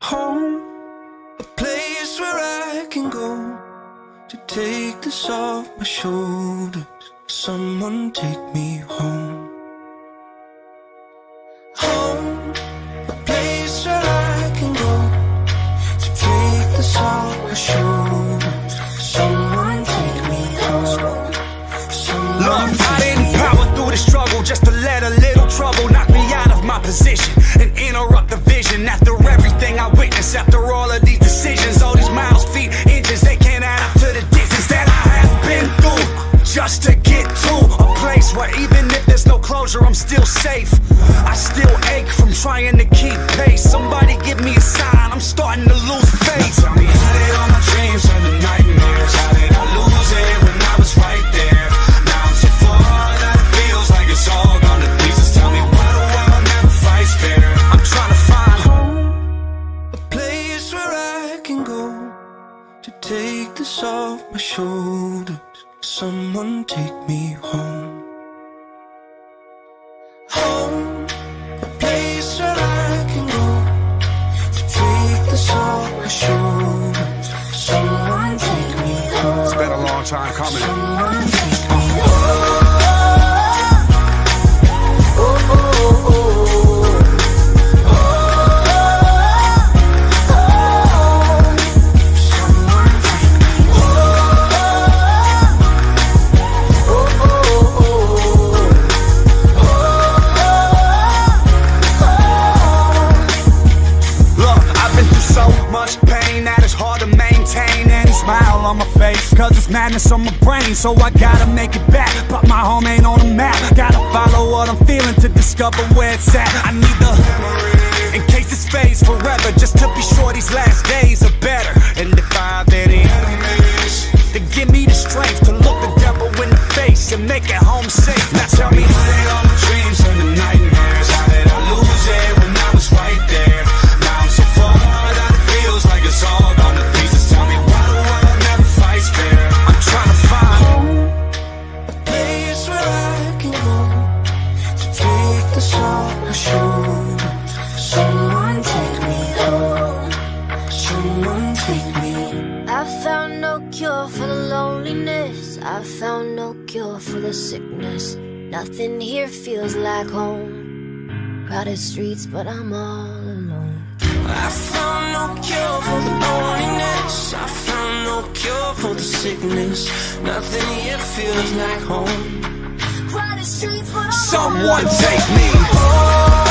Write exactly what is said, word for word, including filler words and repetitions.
home, a place where I can go to take this off my shoulders. Someone take me home. Home, a place where I can go to take this off my shoulders. Someone take me home. Someone Look, I didn't power through the struggle just to let a little trouble knock me out of my position and interrupt the vision. After everything I witnessed, after all of these decisions, all these miles, feet, inches, they can't add up to the distance that I have been through just to get to a place where even if there's no closure, I'm still safe. I still ache from trying to keep pace. Somebody give me a sign, I'm starting to lose faith. Tell me, how did all my dreams turn to nightmares? How did I lose it when I was right there? Now I'm so far that it feels like it's all gone to pieces. Tell me, why do I never fight fair? I'm trying to find home, a place where I can go to take this off my shoulders. Someone take me home. Home, a place where I can go to take this off my shoulders. Someone take me home. It's been a long time coming. Someone take me home. Oh, oh, oh, oh. On my face, cause it's madness on my brain, so I gotta make it back. But my home ain't on the map. Gotta follow what I'm feeling to discover where it's at. I need the memory in case it fades forever, just to be sure these last days are better. And if I have any enemies, then give me the strength to look the devil in the face and make it home safe. Now tell me, how did all my dreams turn to nightmares? How did I lose it when I was right there? Now I'm so far that it feels like it's all gone to pieces. Tell me, why do I I'm trying to find home, a place where I can go to take this off my shoulders. Someone take me home. Someone take me. I found no cure for the loneliness. I found no cure for the sickness. Nothing here feels like home. Crowded streets, but I'm all alone. I found no cure for the loneliness. I found no cure for the sickness. Nothing here feels like home. Crowded streets, but I'm Someone all alone. take me home.